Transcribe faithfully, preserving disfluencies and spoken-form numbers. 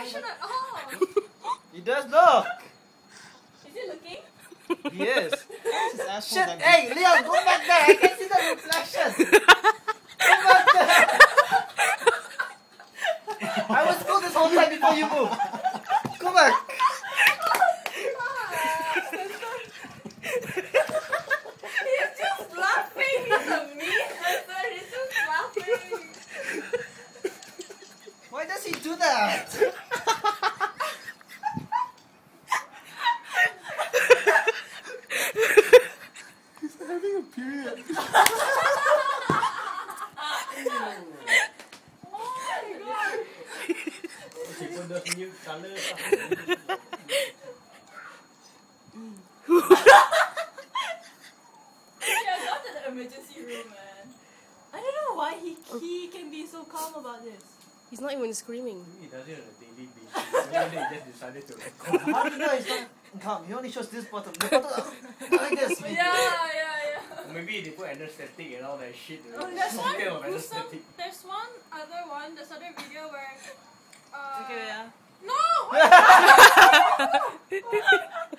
expression at all. He does look. Is he looking? He is. His asshole Shit! that Hey, big. Leon, go back there. I can see the reflection. Go back there. I was cool this whole time before you move. Go back. He's just laughing. He's a mean person. He's just laughing. Why does he do that? He's having a period. Put the new color. Yeah, go to the emergency room, man. I don't know why he he can be so calm about this. He's not even screaming. He does it on a daily basis. One day he just decided to record. How do you know he's not calm? He only shows this bottom. The bottom like this. Yeah, yeah, yeah. Or maybe they put anesthetic and all that shit. Oh, there's one. Cocktail of There's, some, anesthetic. there's one other one. There's other video where. Uh, Okay, yeah. No.